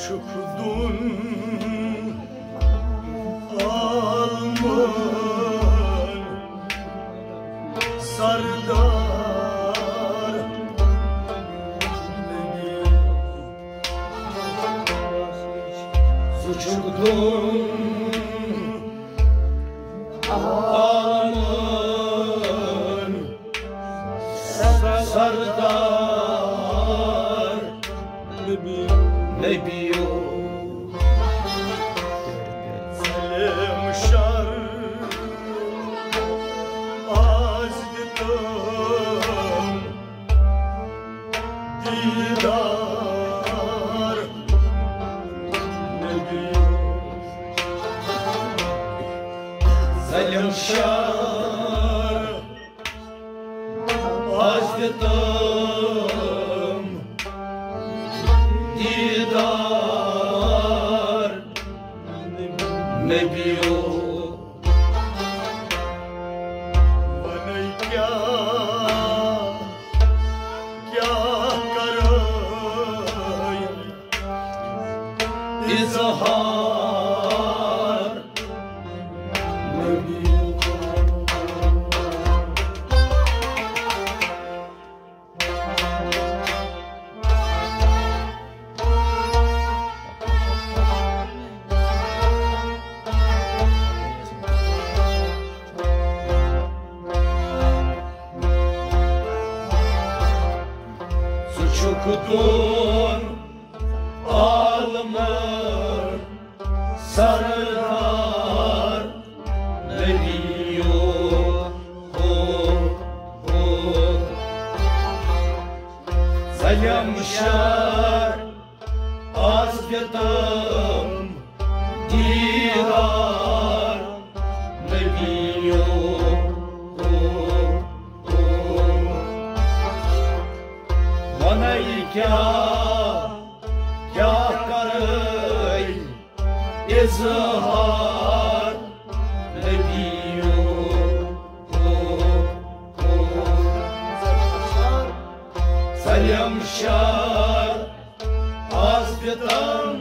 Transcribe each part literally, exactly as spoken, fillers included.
Suçukdun alman sardar beni. Suçukdun alman sardar Nebiyo Selim şar azdım didar Nebiyo Selim şar azdım didar Nebiyo Bana kya kya karayım izhar Nebiyo Suçukdun alman sardar Nebiyo Selam şar azdım didar Nebiyo Bana kya kya karıy izhar Nebiyo Selam şar azdım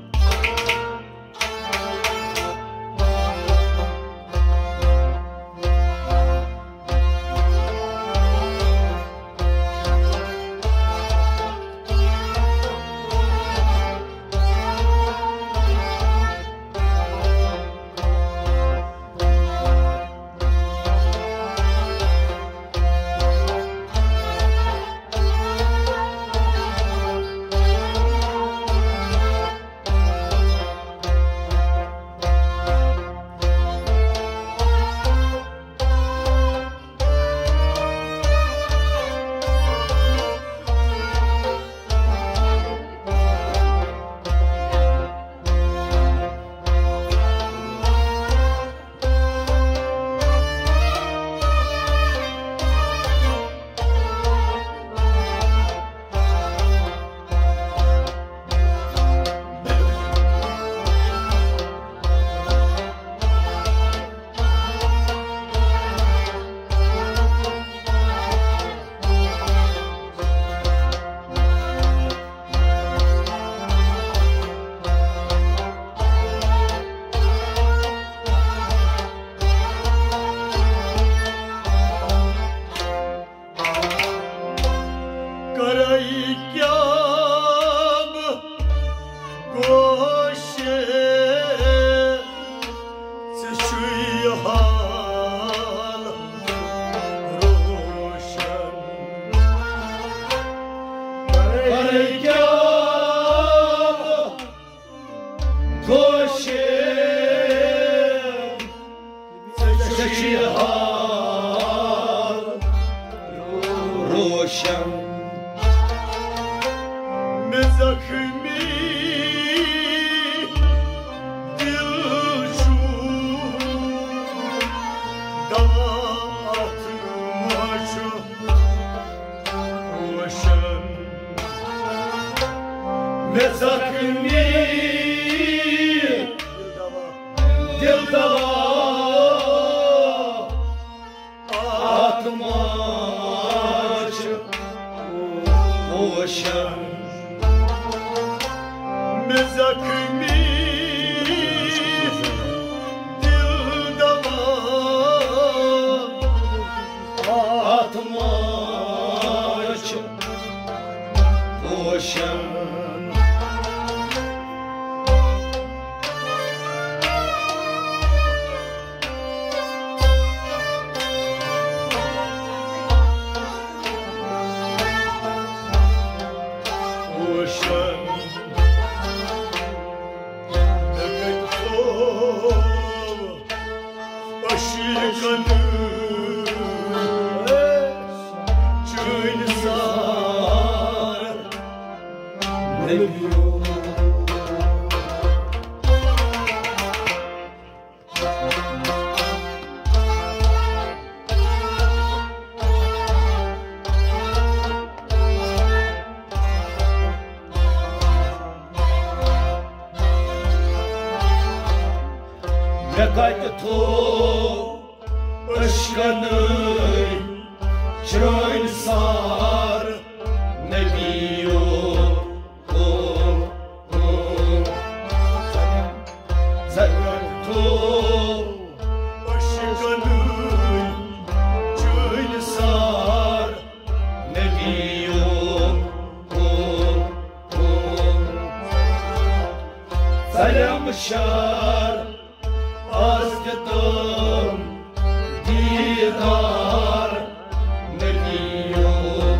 Karayikyam goşe Seşuy hal roşan Karayikyam goşe Seşuy hal roşan Zakhmi dilşu dağıtmaca roşan Ne zakhmi dil dava atmaca roşan mezakmi dilda var atmaç boşan Kaydı to ışkanıy çöl sar ne biyo Zaten to ışkanıy çöl sar ne biyo Selam şar Azgıdım didar ne diyor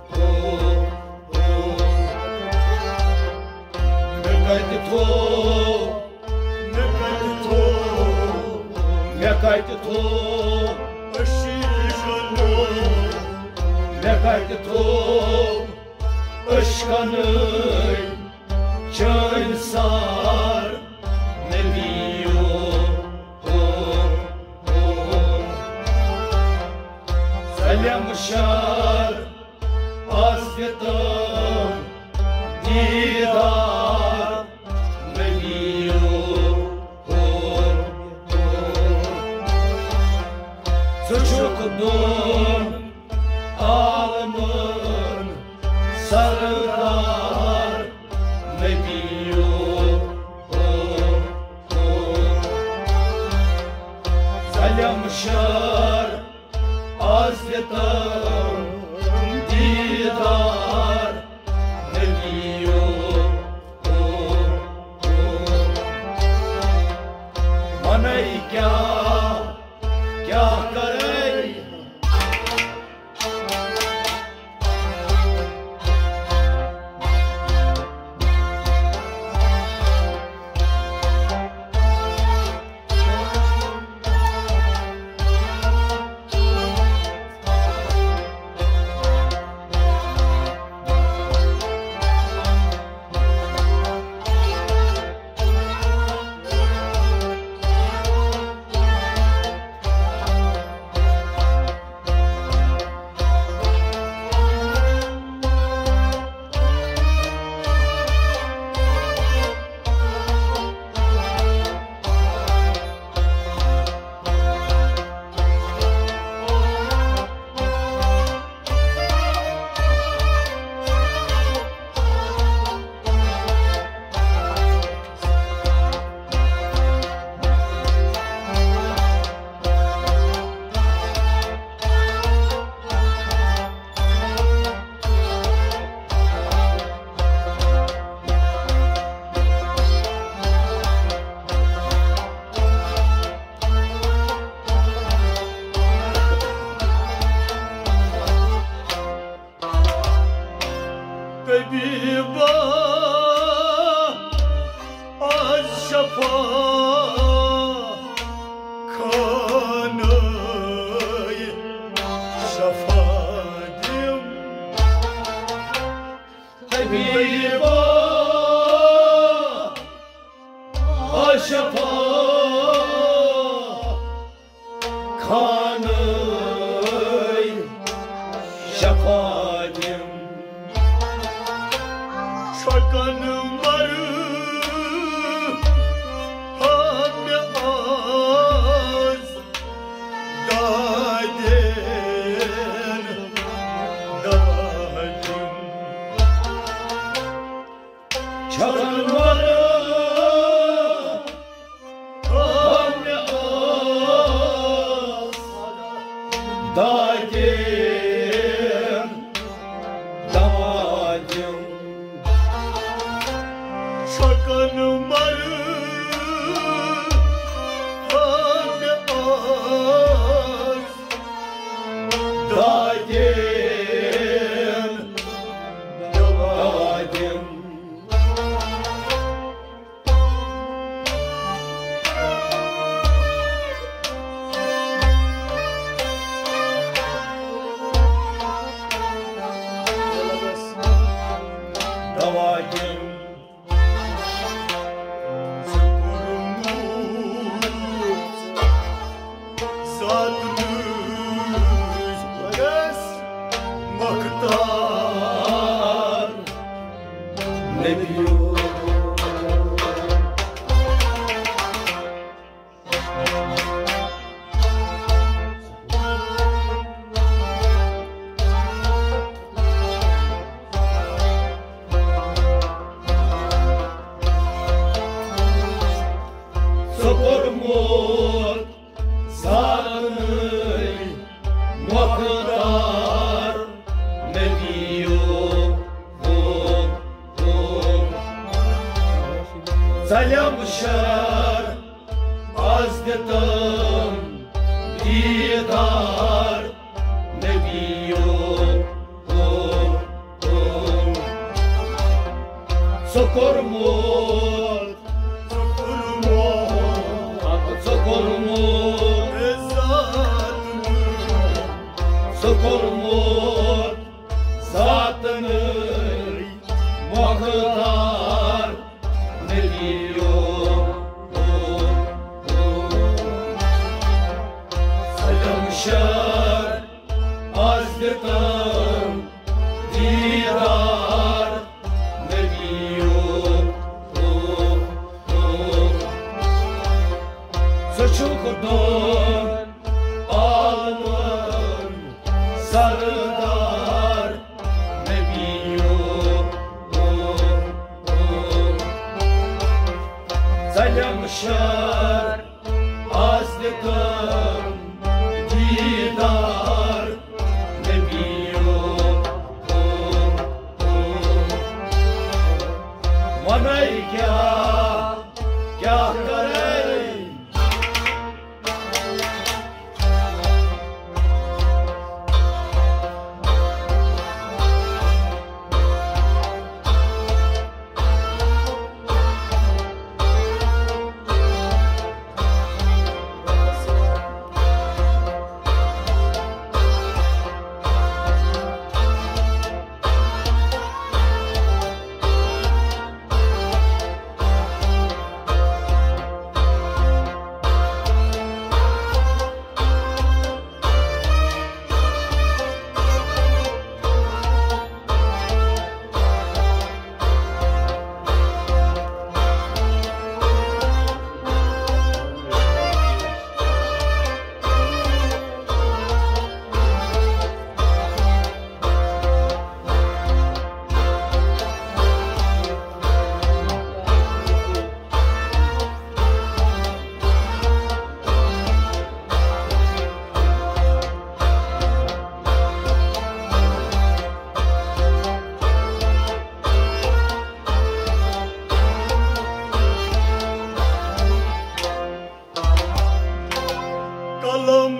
Ne kaydı to ne kaydı to Ne kaydı to ışkanıy Ne kaydı to ışkanıy çöl sar ne diyor Selam şar azgıdım didar ne diyor Çocukluğum ağlamın sarılar ne diyor Selam şar azgıdım didar ne diyor Manay kya kya kare Tabiba az şafa kanay şafadım Tabiba az şafa kanay şafadım Şakanım var hamle az dayden daydım Çakanım var Muhtar Nebiyo Sokormut Zanıy Muhtar Nebiyo Salamşar azdetam didar Nebiyo Sokormut Sokormut Sokormut Zatını Muhtar Nebiyo Salamşar azdetam didar Nebiyo Suçukudun alın sarıdar Nebiyo Salamşar azdetam didar Nebiyo Vanay kya kya kare Kalam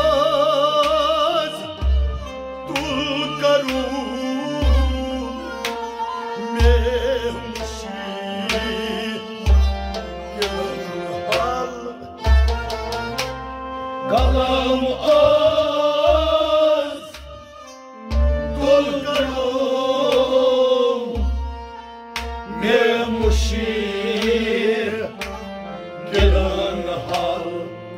az tul karu mehmushi hal Kalam az tul karu mehmushi gelan hal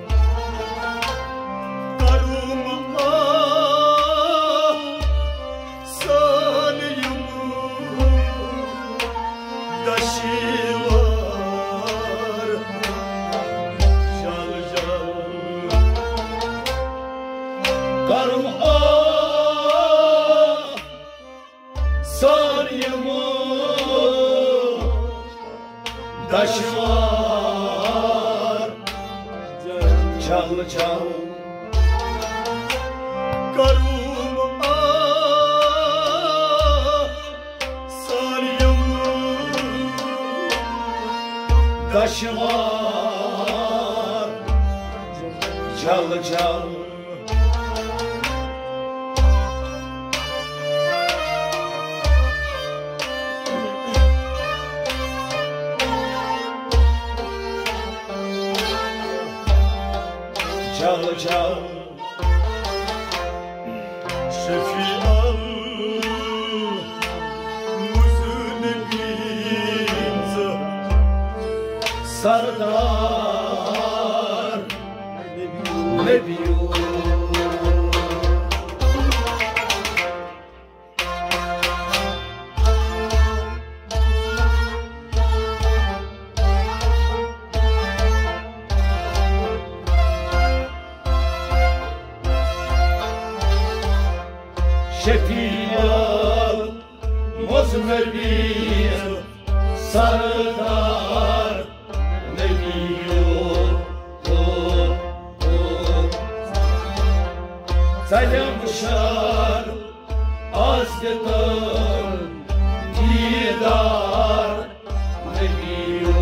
Karım ah sarıyımı taşı var çal çal Karım ah sarıyımı taşı var çal çal Çal çal Şefi al Muznebinza Sardar Nebiyo Şefial Mozmebir Sardar Nebiyo Salyamşar Azgetan Didar Nebiyo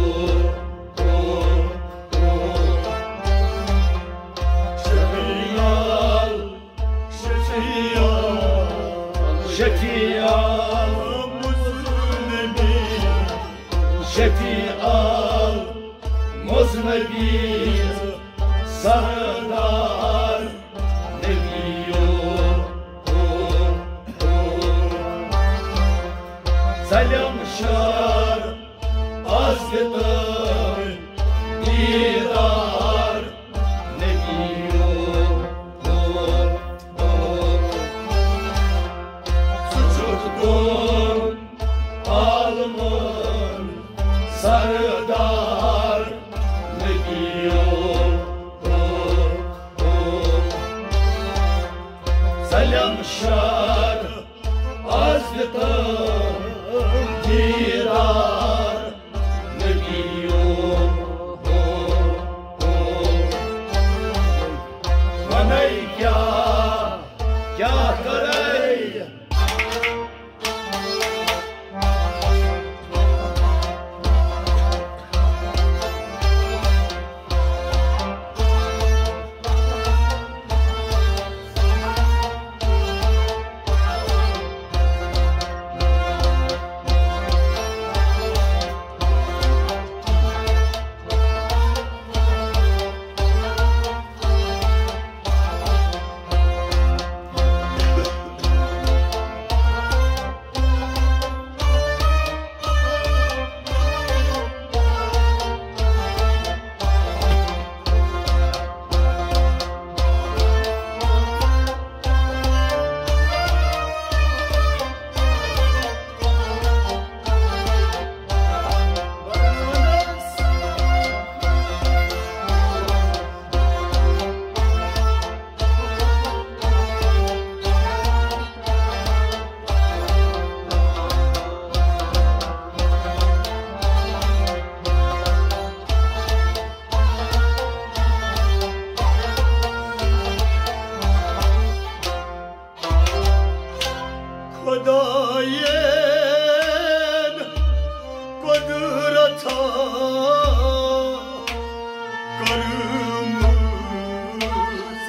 Şefial Şefial Şefial Muznebi Şefial Muznebi Sardar Nebiyo Salyamşar Azgetan Didar Nebiyo Suçurdun alımın Sardar Nebiyo Salyamşar Azgetan Didar Nebiyo Manay kya kya karay Kodayen Kodrata Karımız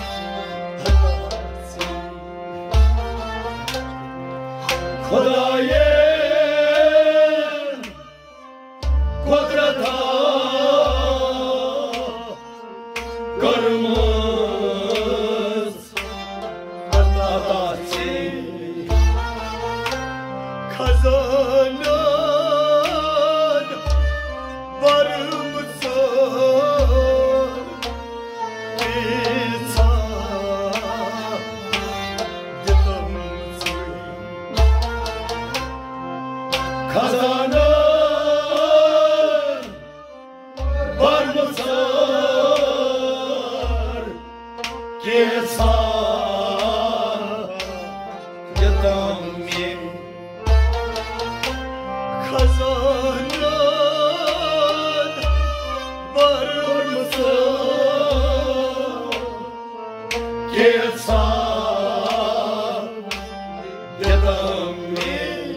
Kodayen Kodrata Karımız Kazanan var mısın? İnsan yıkılmışsın. Kazanan var mısın? İnsan yıkılmışsın. Kazanan var mısın? Gelsan dedim mi?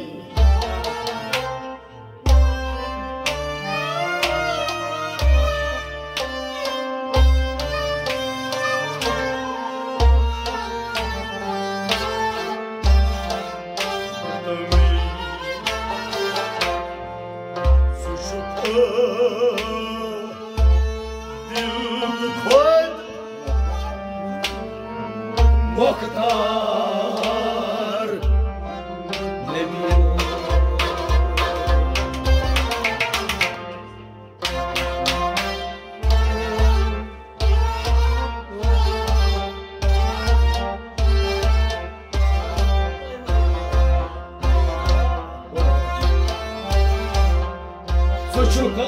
Muhtar Nebi Suçuk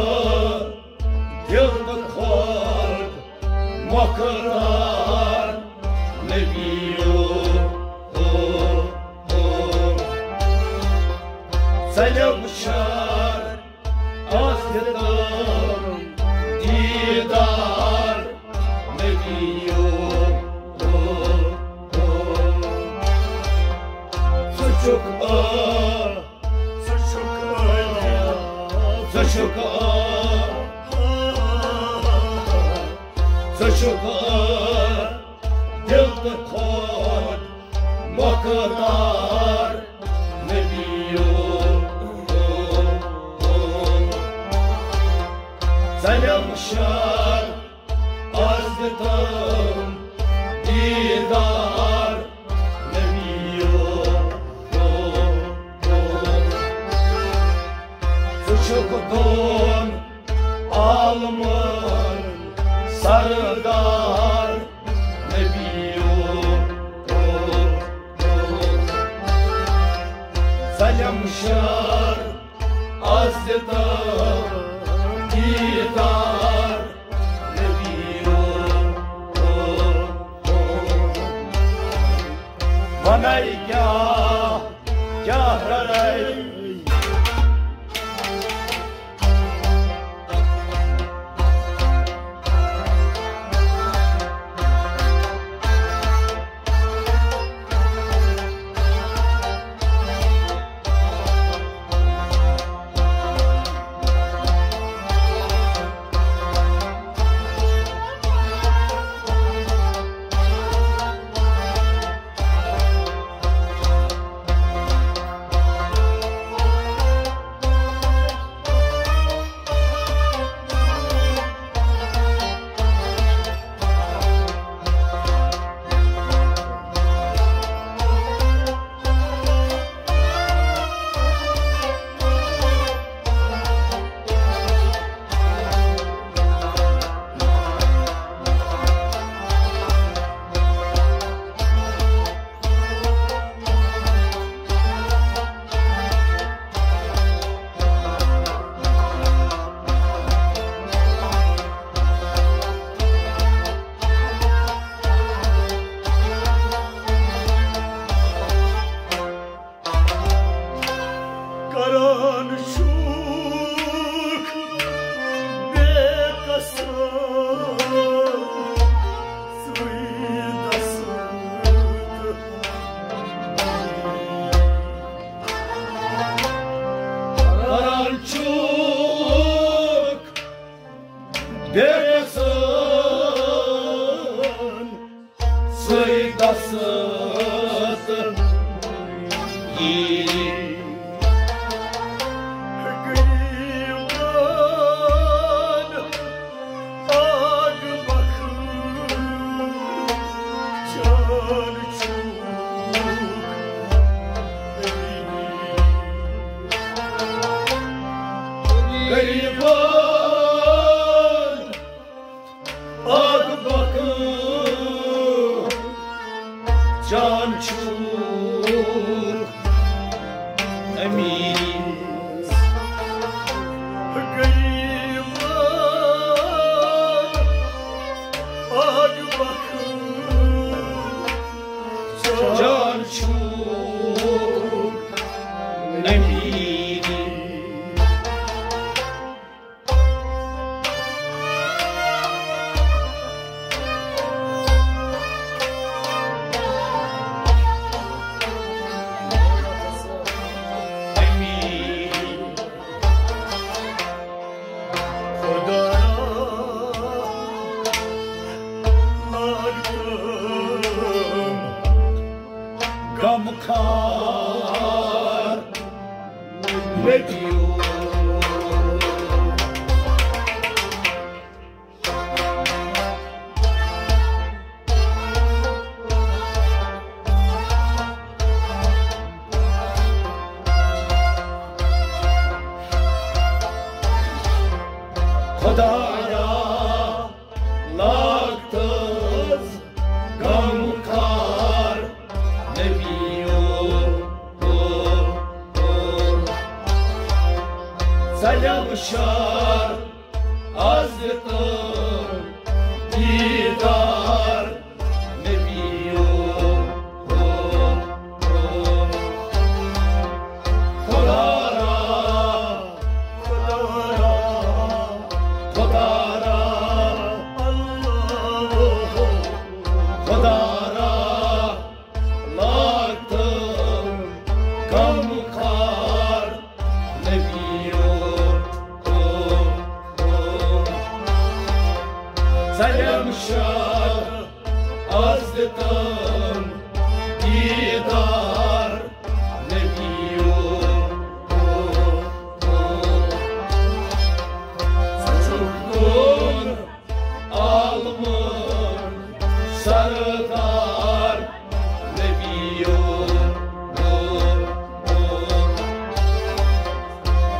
yıldık kork Muhtar Nebi Selam şar azdetam didar Nebiyyum Suçuk a Suçuk a Suçuk a Suçuk a Dilde kod Makadar Nebiyyum Selam şar azdetam didar Nebiyyum Suçukun almın sarıdar Nebiyyum Selam şar azdetam didar Nebiyyum Vanay kâh kâh raray Selam şar azdetam didar Nebiyyum Kolara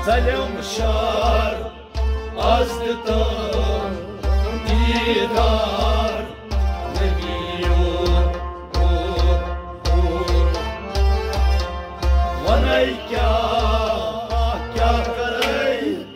سلام شار أصدقاء ديدار نبيون وانا क्या क्या करे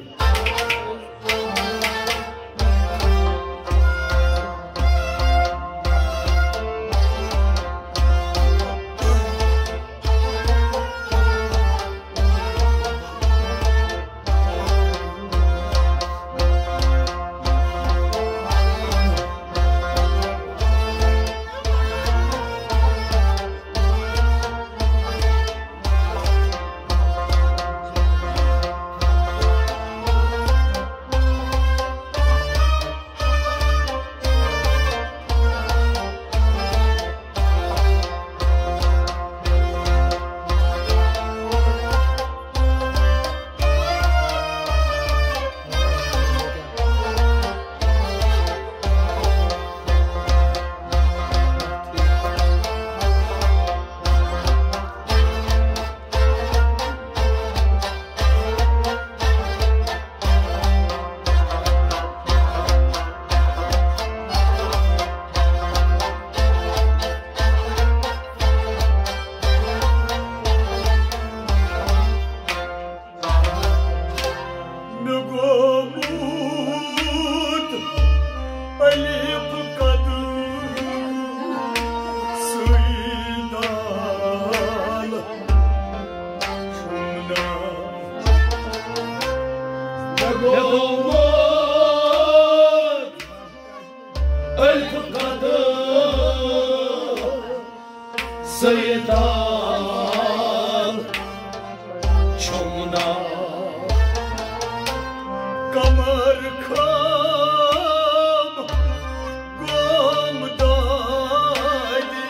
Sayıdan çomuna कमर खाम गोम दादी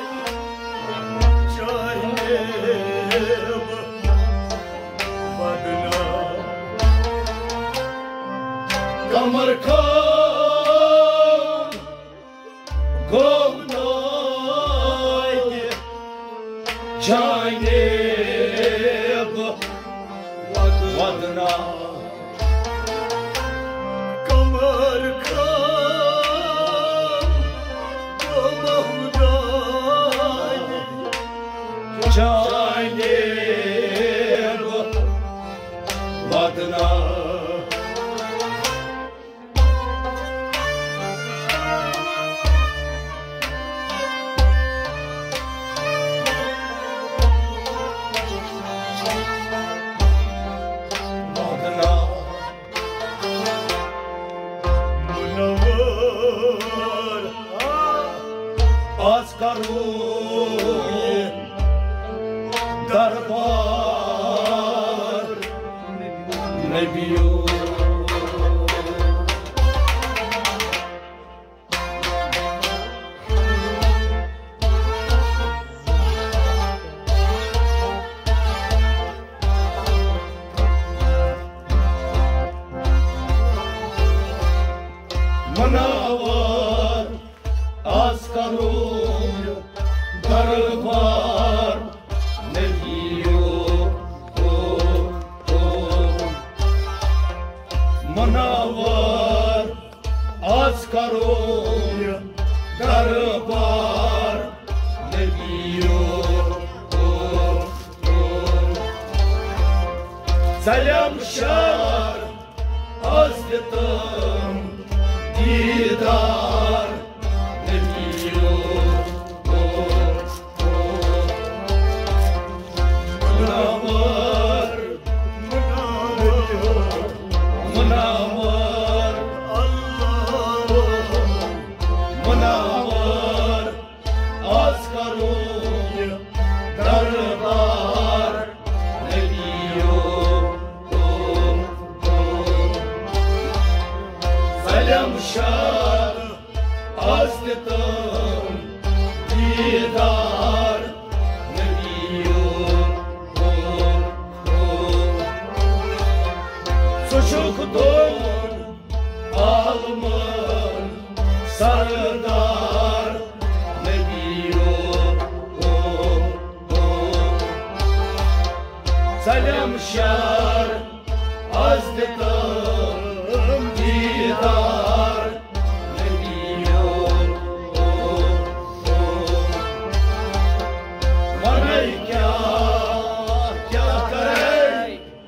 चाहे बदना कमर खाम गोम दादी चाहे बदना कमर खाम गोम दादी चाहे बदना Az karun darbar Nebiyu Manavar az karun darbar Nebiyu Manavar az karun darbar Nebiyu Selam şar Hazretim didar Nebiyu Münavvar Münavvar Münavvar Askarun darbar Nebiyu Selam şar Hazretim didar Nebiyu Suçukdun alımın sarıdar Nebiyu Selam şar azdetam didar nebiyo manay kya kya kare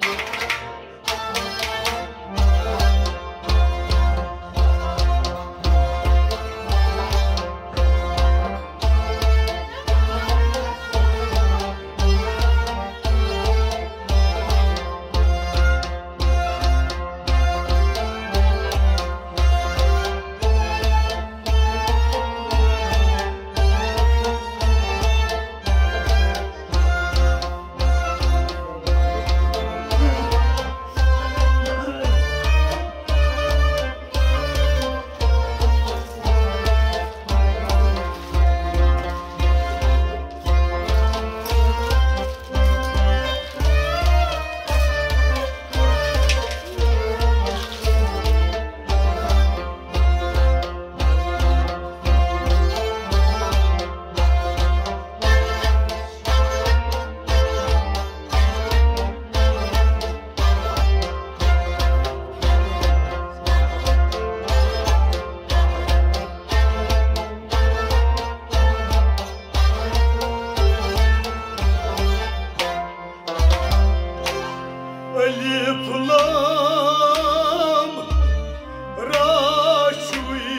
Alif Lam Ra Shui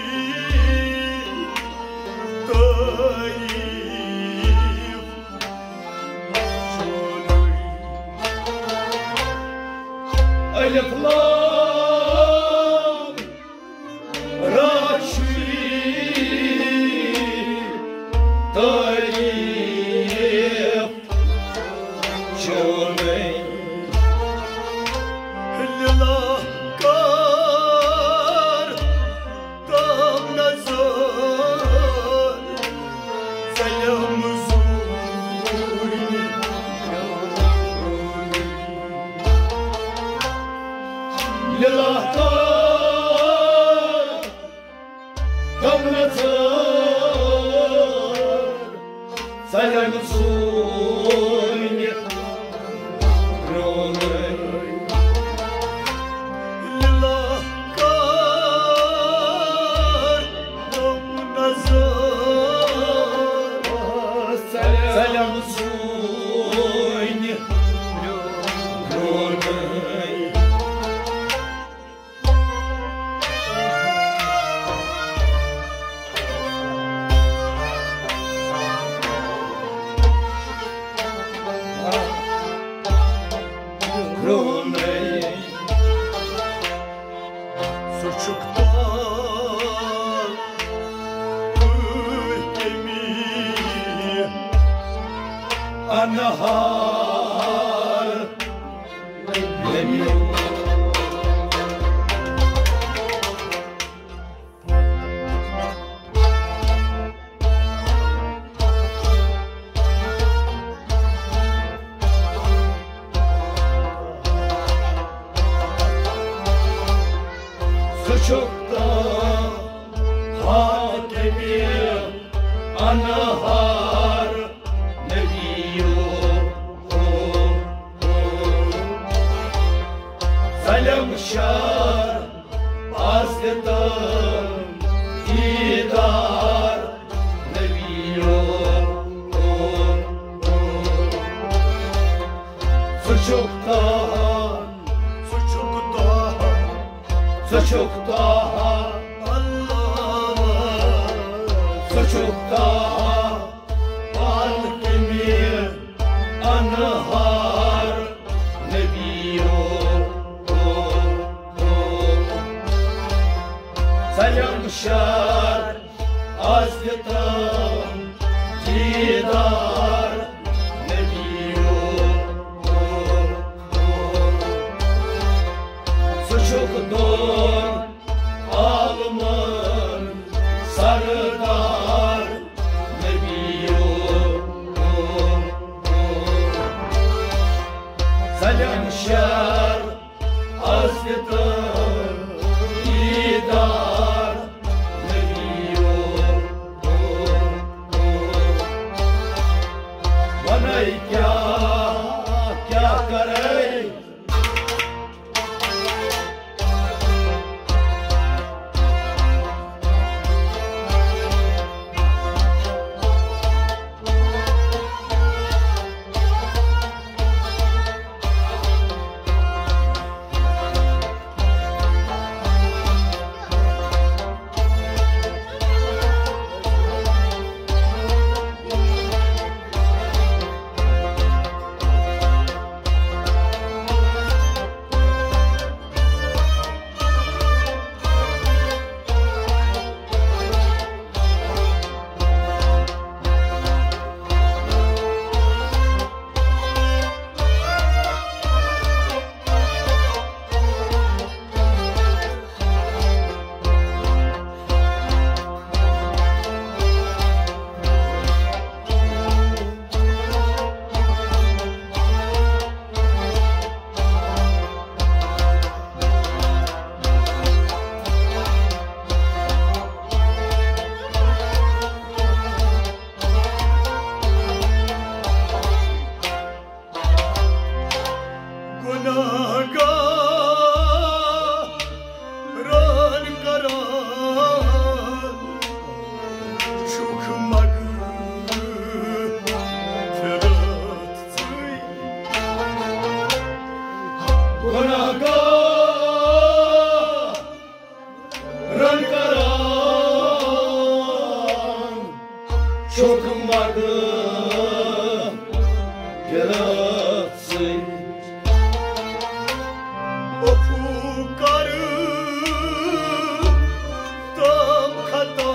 Taif Sholoi Alif Lam Ra Shui Taif Sholoi Lillah kar tam nazar Selam zuri Lillah kar tam nazar Selam zuri Lillah kar tam nazar Selam zuri Suçuktan ülkemi Anahar Nebiyo Suçuktan hakemi anahar nebiyo Selam şar azdetam didar nebiyo Suçuktan Suçuktan Suçuktan Allah Suçuktan Hakemi anahar nebiyo Selam şar azdetam didar nebiyo Suçuktan alman sarıdar nebiyo Selam şar azdetam didar nebiyo Bana kya kya kare Țăi O pucară Tam kata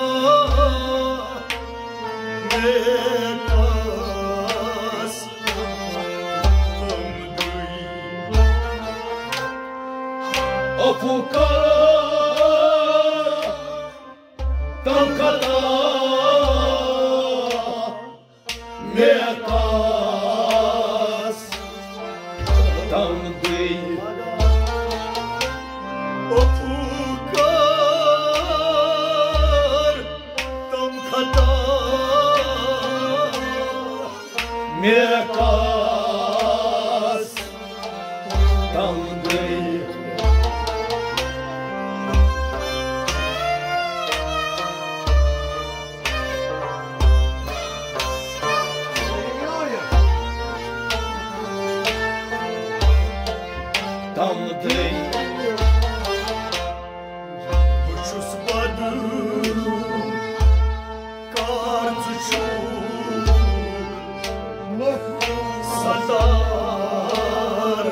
Mekas Tam dui O pucar Tam kata Mekas Tam dui O pucar Tam kata Mekas Tam dui Tam dui Uçus badı Kartuçuk Satar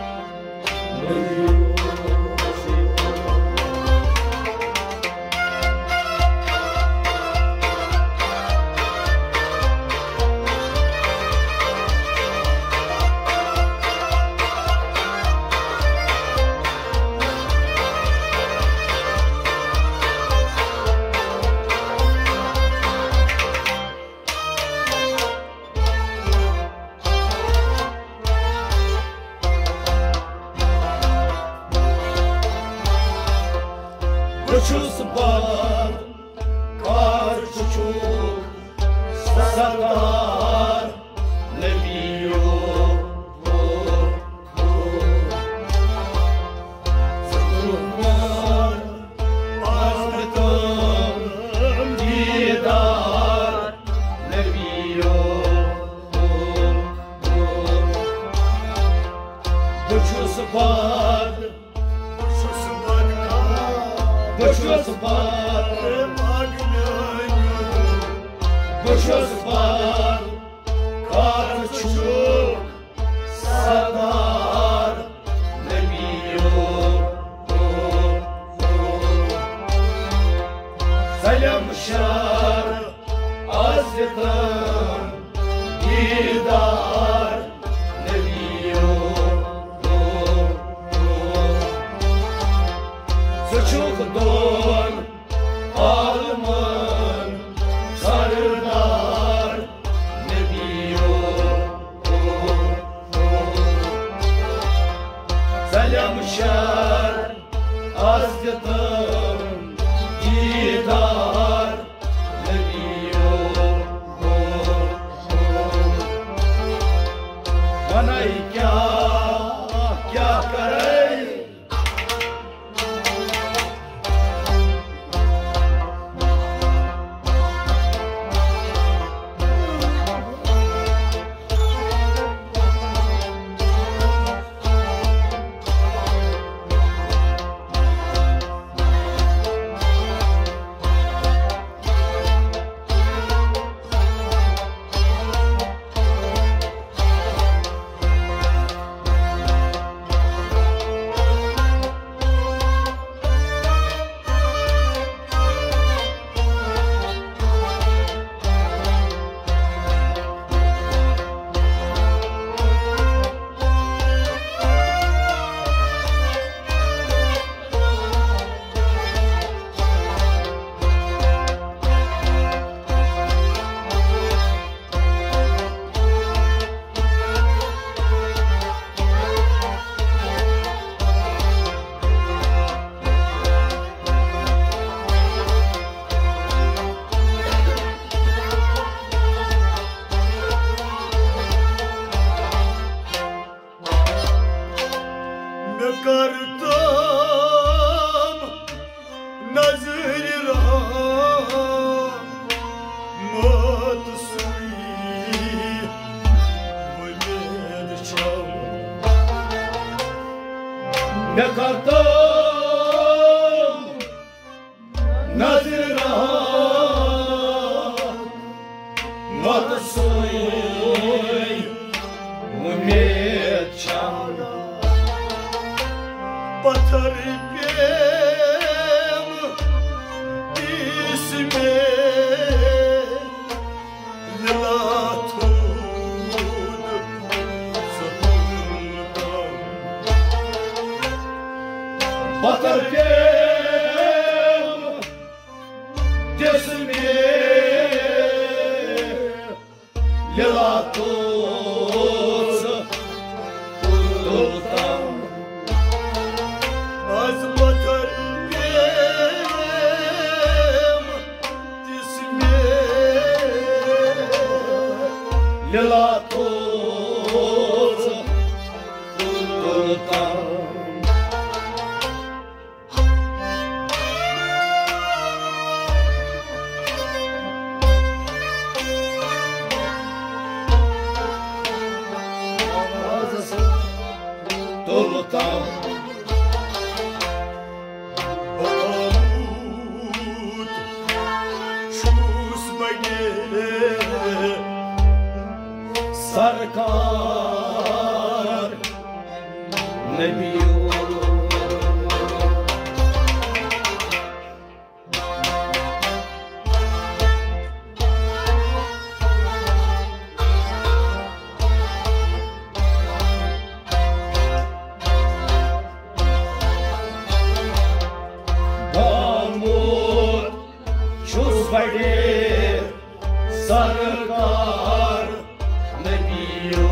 Uçuz var Kartuçuk Satar Ne biliyor Zırhlar Azmetim Didar Ne biliyor Uçuz var Uçus badı Uçuz var Uçuz var Kartuçuk Satar Ne biliyor Selamşar Hazretim Didar Ne biliyor Suçukdun Alımın Sarılar Ne biliyor Selamşar Hazretim Didar Ne biliyor Bana kya kya kare Kartam Nazira Mat sui Văled ceam Ne kartam Nazira Mat sui Meçan Batar bem isme Yılatun Sultan Batar bem Desme Yılatun Sultan Az batar bem isme Yılatun Sultan Sultan Balamut Şus bane Sarkar Nebiyu Bamut Şuzbadi Sarkar Nebiyu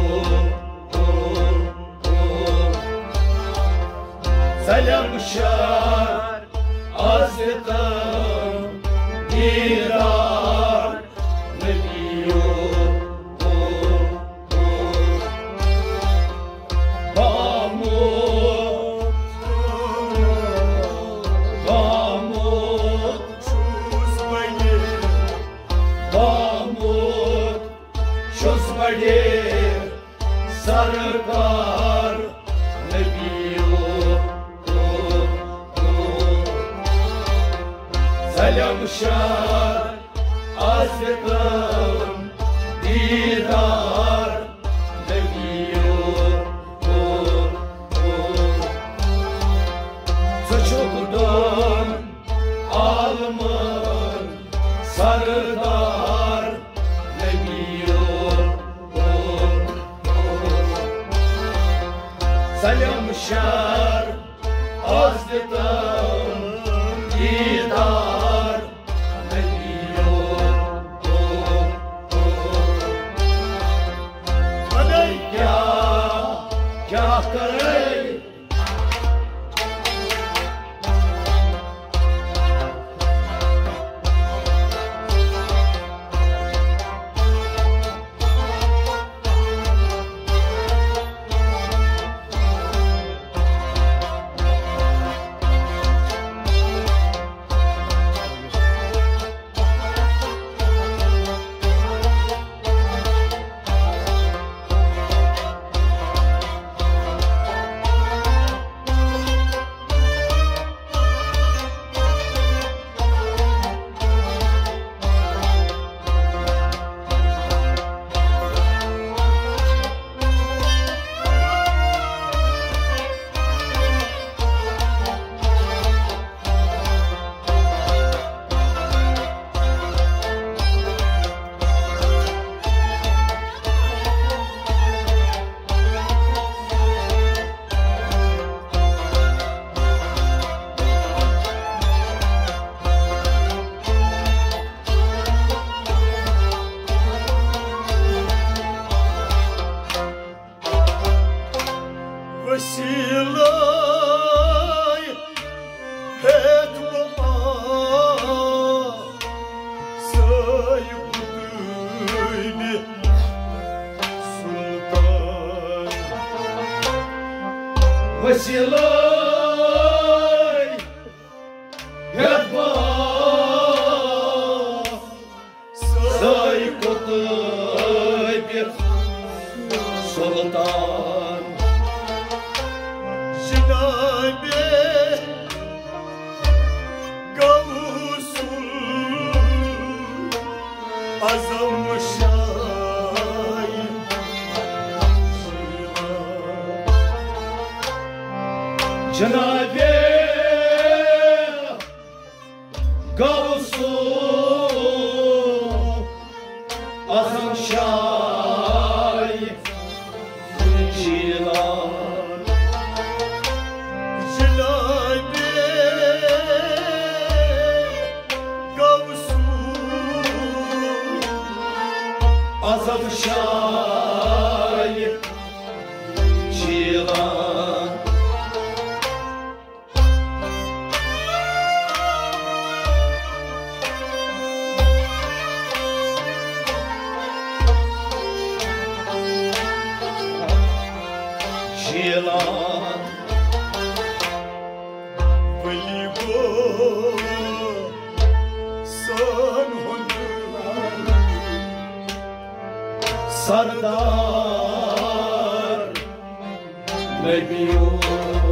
Selamşar Azizim Didar Nebiyu Bamut Bamut Şus bane Bamut Şuzbadi Sarkar Nebiyu Selamşar Azizim Didar Nebiyu Suçukdun almın Sardar Nebiyu Selamşar Azizim Didar Nebiyu Aday Ya Kya kare Василай Этма Sayıbdıyne Sultan Vasilay Yatma Saykotoy bir Sultan Jinabe Gavsul Azam Şahin Cenab-ı Gavsu Azam Şay Cilan Cenab-ı Gavsu Azam Şay Cilan Cilan Veligo San Hundur Sardar Mebiyo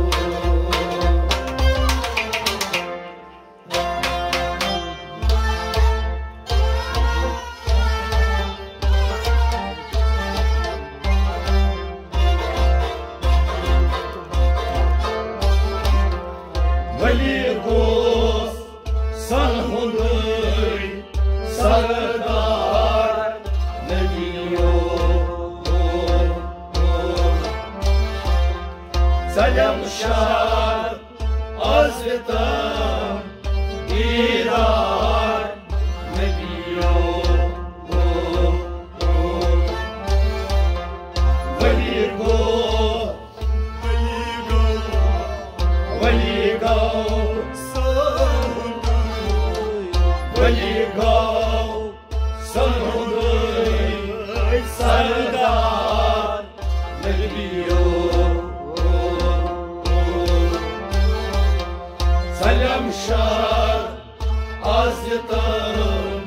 Veligos San Hundur Sardar Mebiyo Selam Şah Hazretam İrar Mebiyo Veligo Veligo Veligo San Hundur Sardar Mebiyo Selam Şah Hazretam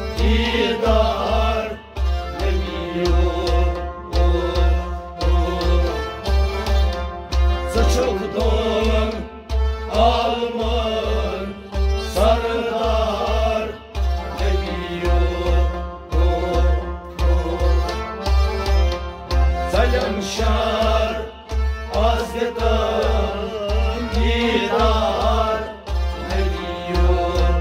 İdar Mebiyo Saçıldım Alman Sardar Mebiyo Selam Şah Hazretam İdar Mebiyo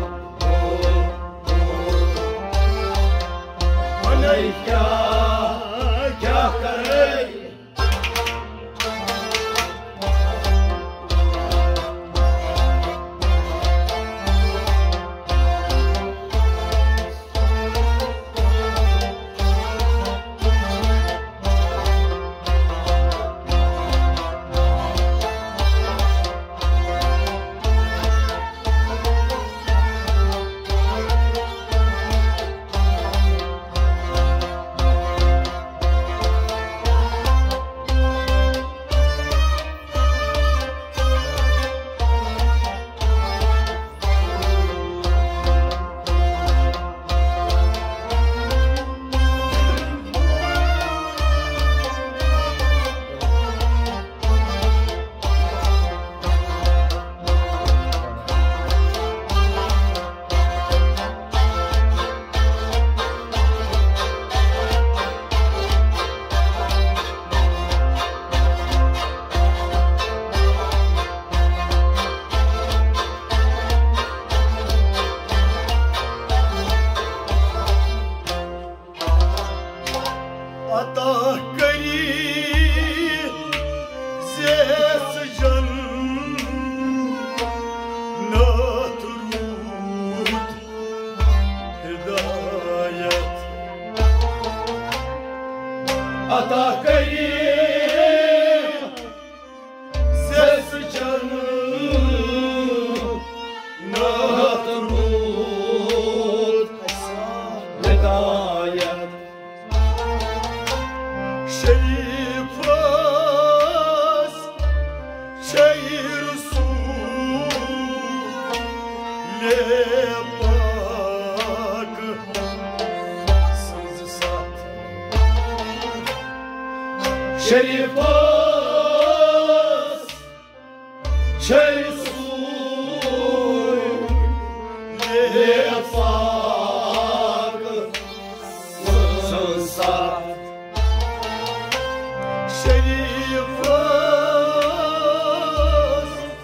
Aleyka Kâh Karey Atah kari Zes can Naturut Hidayet Ata Karim Ses canım Naturut Hidayet Şerifas Şehir su Lepak Sızı sat Şerifas Şehir su Lepak Sızı sat Şerifas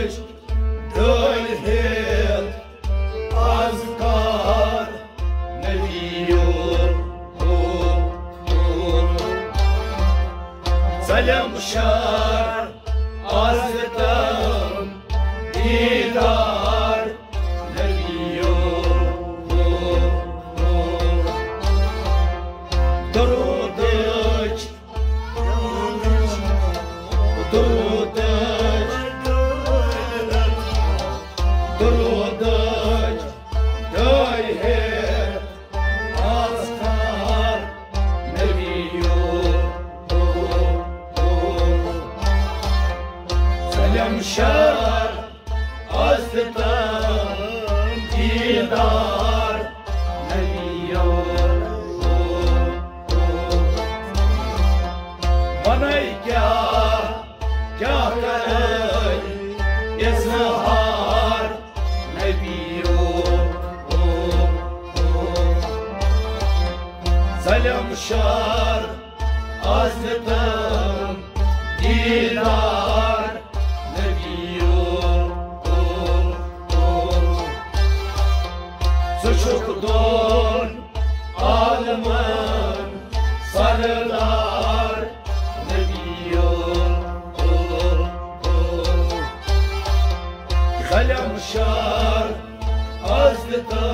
دلهت أذكار نبيور سلام شار أزتم ديدار نبيور درودج درودج درودج دايهر أذكار نبيور سلام شار أزتم ديدار نبيور بناي كيا كيا كري يزهار نبيور سلام شار أزتم ديدار نبيور Suçukdun alımın sarılar Nebiyor Kalem şar azlıkta